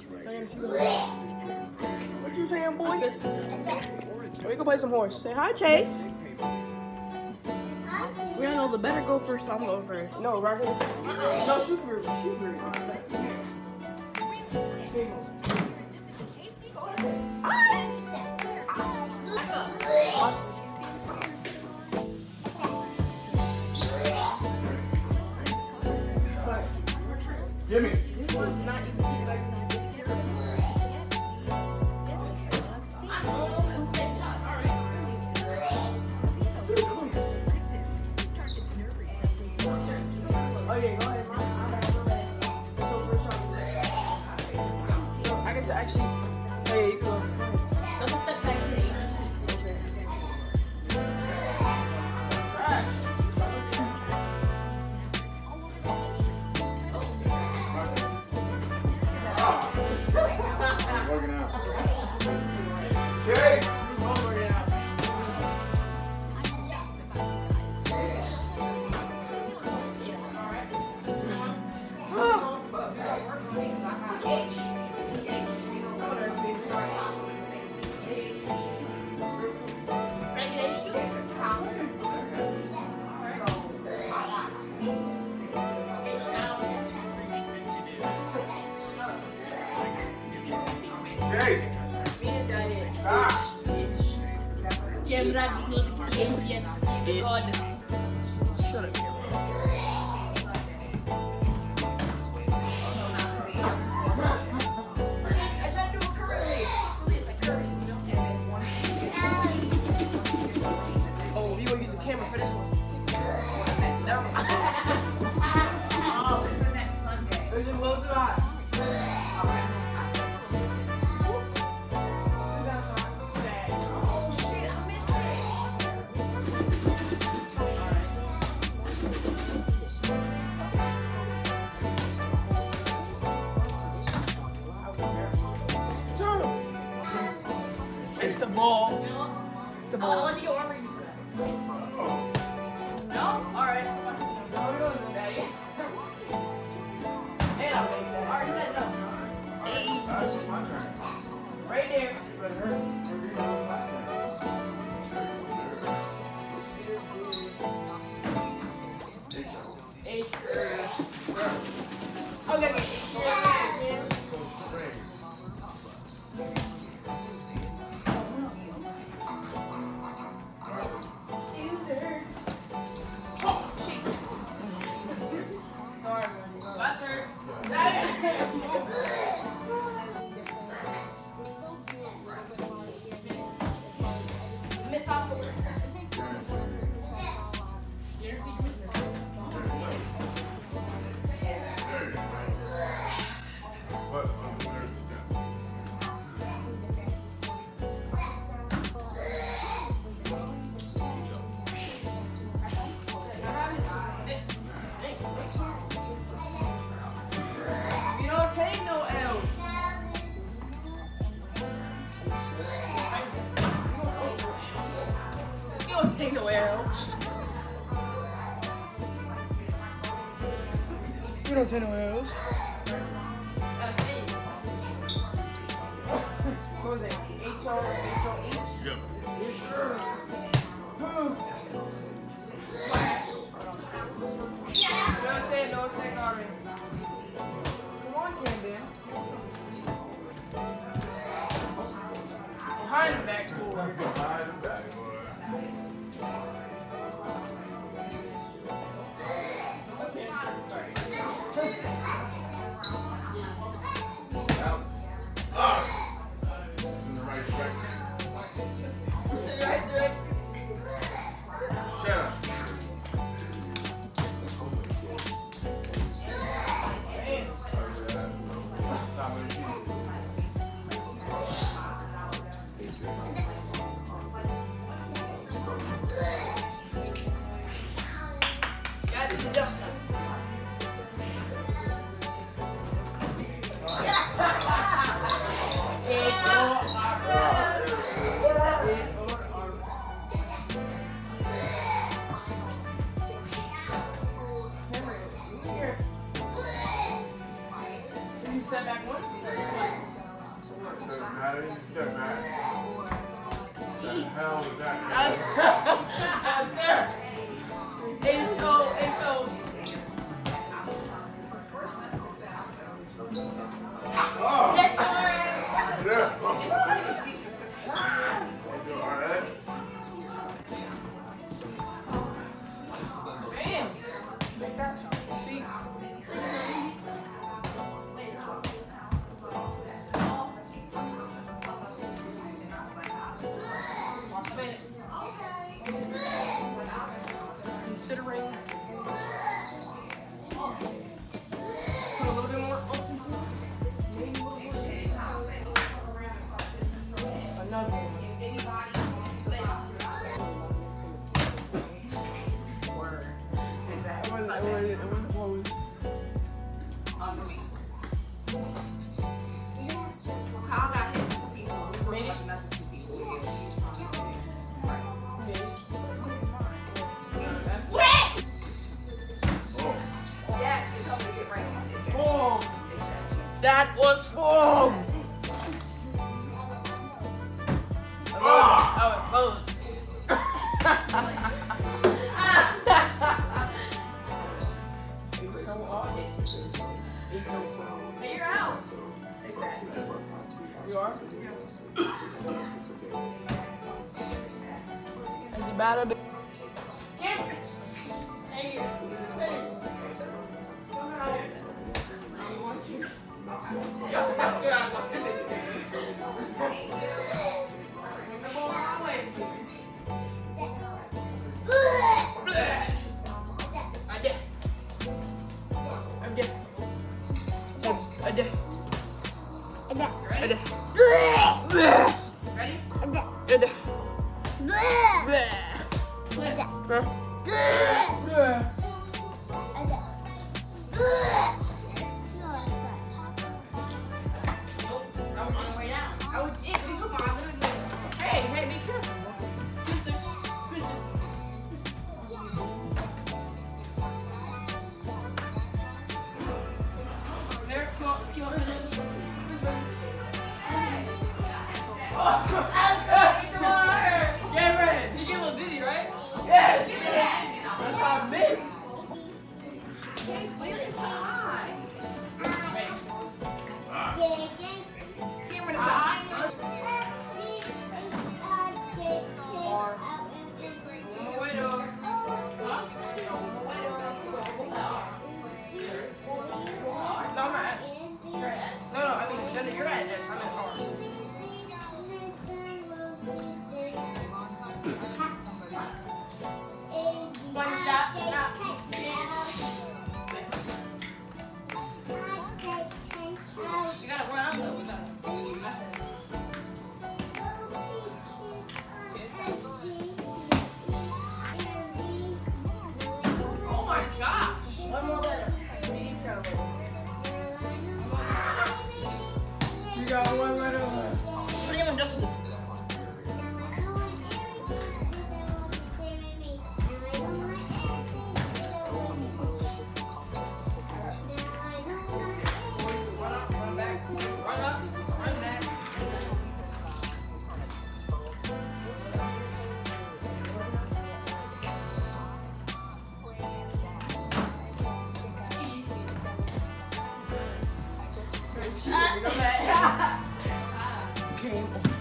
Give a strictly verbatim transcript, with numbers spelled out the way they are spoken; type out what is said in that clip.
gotta see the what you saying, boy? We can play some horse. Say hi, Chase. We all know the better go first, so I'm going first. No, right here. No, shoot for shoot for Give me. Actually, there you go. Working out. Okay. Shut up. Oh, you gonna use the camera for this one? Oh, this is the next Sunday. There's a little dry. It's the ball. It's the ball. I'll let you order you. No? Alright. No, we don't do that. And I'll make that. Already said no. Right there. H. Okay, okay. Take no arrows. We don't take no arrows. What was it? H O H O H? Yep. Yes, sir. Splash. You know what I'm saying? No, it's second already. Come on, Camden. Behind the backboard. Behind the backboard. Doesn't matter. You step back. The hell was that? That's there. H O H O. Oh! Get your ass. Yeah. You alright? Bam. Make that shot. See? Considering put a little bit more open to it. Maybe a little more. Another one. Word. Exactly. It wasn't, it wasn't, it wasn't close. Kyle got his two people. Made it? That's two people. Yes, it's over to get right on. Boom. That was foam. Oh, oh, oh. Hey, you're out. You are? Is it bad or bad? Hey, hey. Somehow, I want you. That's what I was going to do. Bring the ball my way. I did. I did. I did. I did. Ready? I did. Huh? Nope. I was on the way down. I was in. You took my Hey, hey, be careful. Mister, Mister. There, come on, come on. Get ready. You get a little dizzy, right? Yes. That's how I missed. Hey, where is the eye? Ready? Camera the eye. Or. One way to. No, I'm not. You're at S. No, no, I mean, no, no, you're at S. I'm at R. One shot. Not. You gotta run up though. You gotta. You got this. Oh my gosh. One more letter. He's got a letter. You got one letter left. What do you want just with this? Run up, run back. Run up, run back. Good shot. Game on.